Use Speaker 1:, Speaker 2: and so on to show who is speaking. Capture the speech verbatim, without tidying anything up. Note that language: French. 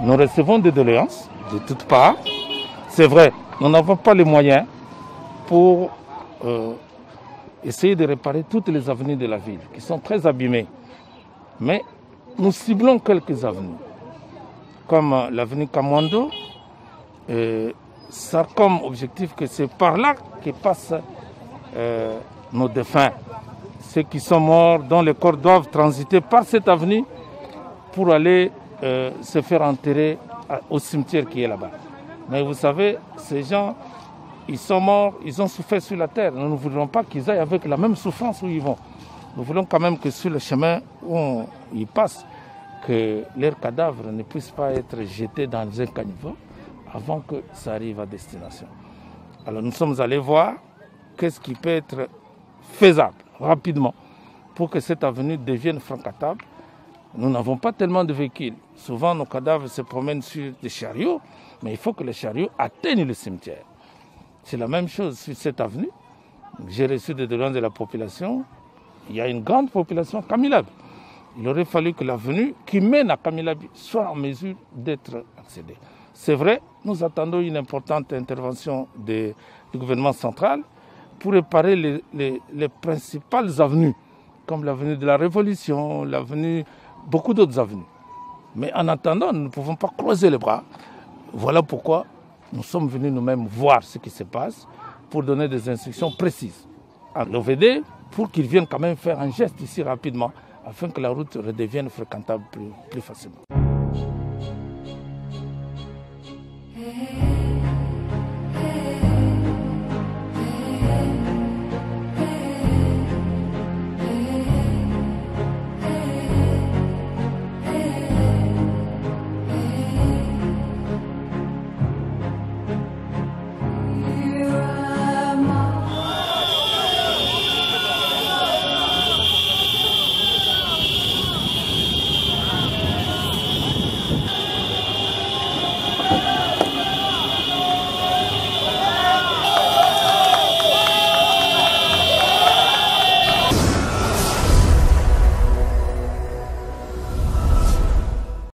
Speaker 1: Nous recevons des doléances de toutes parts. C'est vrai, nous n'avons pas les moyens pour euh, essayer de réparer toutes les avenues de la ville, qui sont très abîmées. Mais nous ciblons quelques avenues, comme euh, l'avenue Kamwando. Euh, ça a comme objectif que c'est par là que passent euh, nos défunts. Ceux qui sont morts, dont les corps doivent transiter par cette avenue pour aller euh, se faire enterrer à, au cimetière qui est là-bas. Mais vous savez, ces gens, ils sont morts, ils ont souffert sur la terre. Nous ne voulons pas qu'ils aillent avec la même souffrance où ils vont. Nous voulons quand même que sur le chemin où on, ils passent, que leurs cadavres ne puissent pas être jetés dans un caniveau avant que ça arrive à destination. Alors nous sommes allés voir qu'est-ce qui peut être faisable rapidement pour que cette avenue devienne francatable. Nous n'avons pas tellement de véhicules. Souvent nos cadavres se promènent sur des chariots, mais il faut que les chariots atteignent le cimetière. C'est la même chose sur cette avenue. J'ai reçu des demandes de la population. Il y a une grande population Kamilabi. Il aurait fallu que l'avenue qui mène à Kamilabi soit en mesure d'être accédée. C'est vrai, nous attendons une importante intervention de, du gouvernement central pour réparer les, les, les principales avenues, comme l'avenue de la Révolution, l'avenue, beaucoup d'autres avenues. Mais en attendant, nous ne pouvons pas croiser les bras. Voilà pourquoi nous sommes venus nous-mêmes voir ce qui se passe pour donner des instructions précises à l'O V D pour qu'ils viennent quand même faire un geste ici rapidement afin que la route redevienne fréquentable plus, plus facilement.